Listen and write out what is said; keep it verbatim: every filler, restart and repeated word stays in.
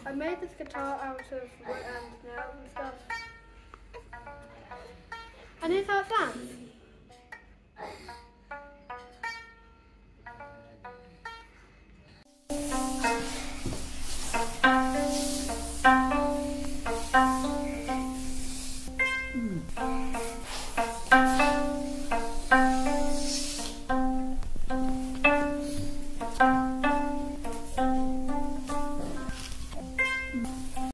I made this guitar out of wood and nails and stuff. And here's how it sounds.